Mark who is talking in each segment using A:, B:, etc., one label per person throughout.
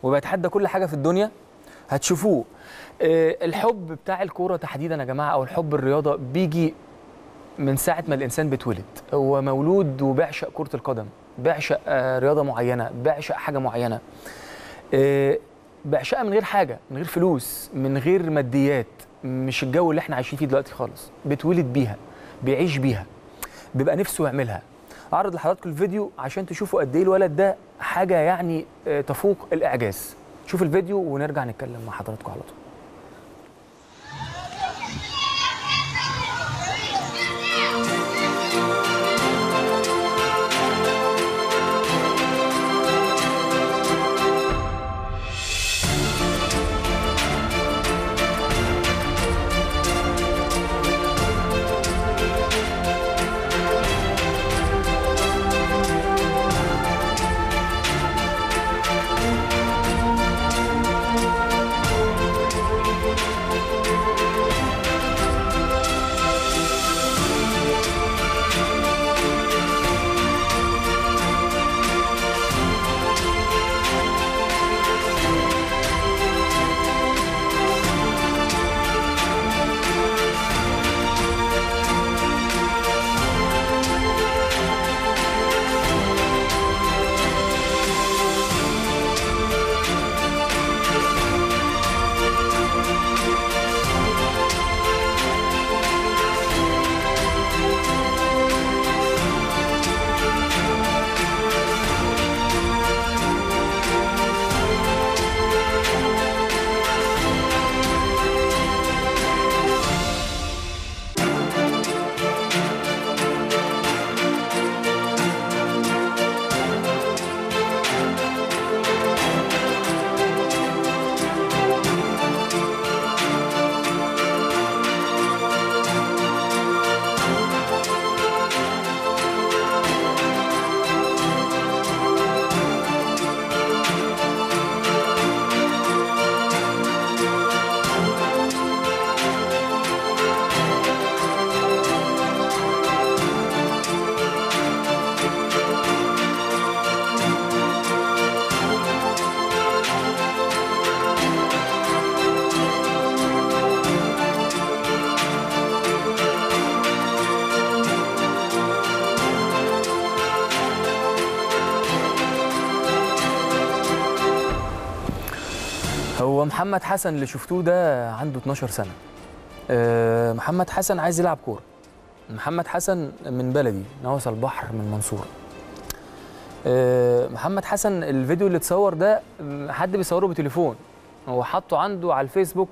A: وبيتحدى كل حاجه في الدنيا هتشوفوه. الحب بتاع الكوره تحديدا يا جماعه، او الحب الرياضه، بيجي من ساعه ما الانسان بيتولد. هو مولود وبيعشق كره القدم، بيعشق رياضه معينه، بيعشق حاجه معينه، بيعشقها من غير حاجه، من غير فلوس، من غير ماديات، مش الجو اللي احنا عايشين فيه دلوقتي خالص. بيتولد بيها، بيعيش بيها، بيبقى نفسه يعملها. اعرض لحضراتكم الفيديو عشان تشوفوا قد ايه الولد ده حاجه يعني تفوق الاعجاز. شوف الفيديو ونرجع نتكلم مع حضراتكم على طول. هو محمد حسن اللي شفتوه ده عنده 12 سنة. محمد حسن عايز يلعب كورة. محمد حسن من بلدي، نواصي البحر، من المنصورة. محمد حسن الفيديو اللي اتصور ده حد بيصوره بتليفون، هو حاطه عنده على الفيسبوك،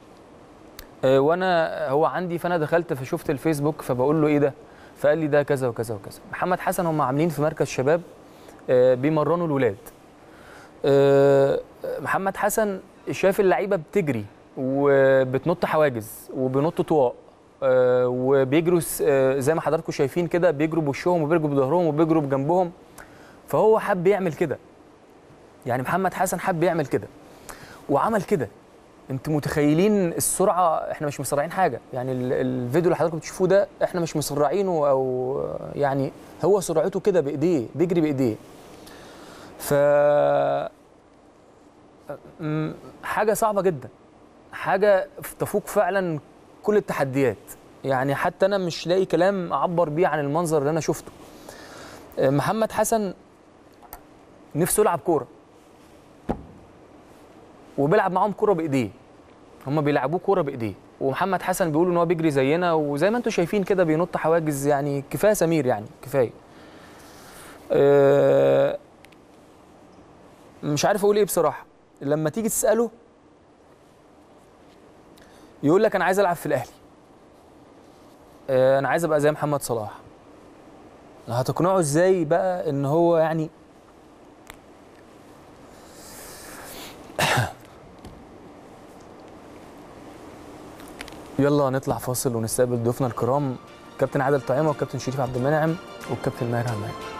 A: وانا هو عندي، فانا دخلت فشفت الفيسبوك فبقول له ايه ده؟ فقال لي ده كذا وكذا وكذا. محمد حسن هم عاملين في مركز شباب بيمرنوا الولاد. محمد حسن شاف اللعيبه بتجري وبتنط حواجز وبينطوا طواق وبيجروا زي ما حضراتكم شايفين كده، بيجروا بوشهم وبيجروا بظهرهم وبيجروا بجنبهم. فهو حب يعمل كده، يعني محمد حسن حب يعمل كده وعمل كده. انتوا متخيلين السرعه؟ احنا مش مسرعين حاجه، يعني الفيديو اللي حضراتكم بتشوفوه ده احنا مش مسرعينه، او يعني هو سرعته كده بايديه، بيجري بايديه. ف حاجه صعبه جدا، حاجه تفوق فعلا كل التحديات. يعني حتى انا مش لاقي كلام اعبر بيه عن المنظر اللي انا شفته. محمد حسن نفسه يلعب كوره وبيلعب معاهم كوره بايديه، هم بيلعبوه كوره بايديه، ومحمد حسن بيقولوا ان هو بيجري زينا وزي ما انتم شايفين كده بينط حواجز. يعني كفايه سمير، يعني كفايه. مش عارف اقول ايه بصراحه. لما تيجي تساله يقول لك انا عايز العب في الاهلي، انا عايز ابقى زي محمد صلاح. هتقنعه ازاي بقى ان هو يعني يلا نطلع فاصل ونستقبل ضيوفنا الكرام، كابتن عادل طعيمه والكابتن شريف عبد المنعم والكابتن ماهر همام.